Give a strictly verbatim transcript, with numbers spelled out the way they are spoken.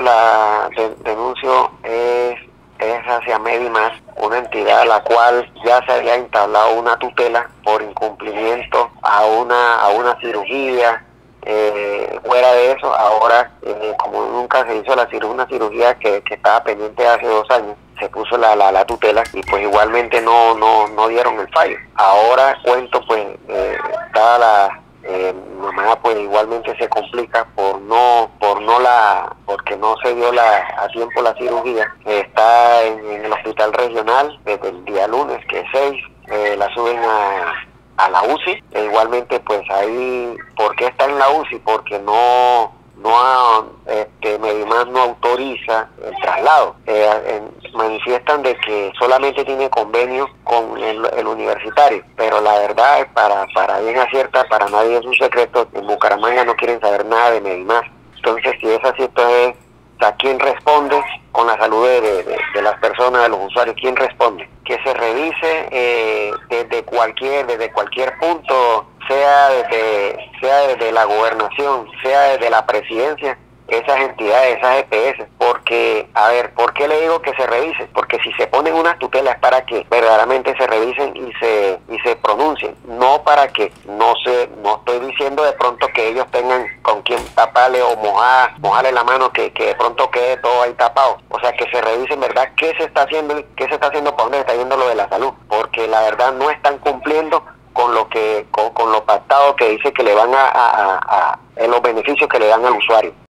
la de, denuncio es, es hacia Medimás, una entidad a la cual ya se había instalado una tutela por incumplimiento a una, a una cirugía. Eh, fuera de eso, ahora, eh, como nunca se hizo la cirugía, una cirugía que, que estaba pendiente hace dos años, se puso la, la, la tutela y pues igualmente no, no, no dieron el fallo. Ahora cuento pues, eh, dada la, eh, mi mamá pues igualmente se complica por no, por no la, porque no se dio la, a tiempo la cirugía. Está en, en el hospital regional desde el día lunes, que es seis, eh, la suben a a la U C I, e igualmente pues ahí, ¿por qué está en la U C I? Porque no, no ha, este, Medimás no autoriza el traslado. Eh, en, manifiestan de que solamente tiene convenio con el, el universitario, pero la verdad, para, para bien acierta, para nadie es un secreto, en Bucaramanga no quieren saber nada de Medimás. Entonces, si es así, entonces, ¿a quién responde con la salud de, de, de las personas, de los usuarios? ¿Quién responde? Que se revise eh, desde cualquier desde cualquier punto, sea desde sea desde la gobernación, sea desde la presidencia, esas entidades, esas E P S, porque, a ver, ¿por qué le digo que se revise? Porque si se ponen unas tutelas para que verdaderamente se revisen y se y se pronuncien, no para que, no sé, no estoy diciendo de pronto que ellos tengan con quien taparle o mojar, mojarle la mano, que, que de pronto quede todo ahí tapado. O sea, que se revisen, ¿verdad?, qué se está haciendo, qué se está haciendo, por dónde está yendo lo de la salud, porque la verdad no están cumpliendo con lo que con, con lo pactado que dice que le van a, a, a, a en los beneficios que le dan al usuario.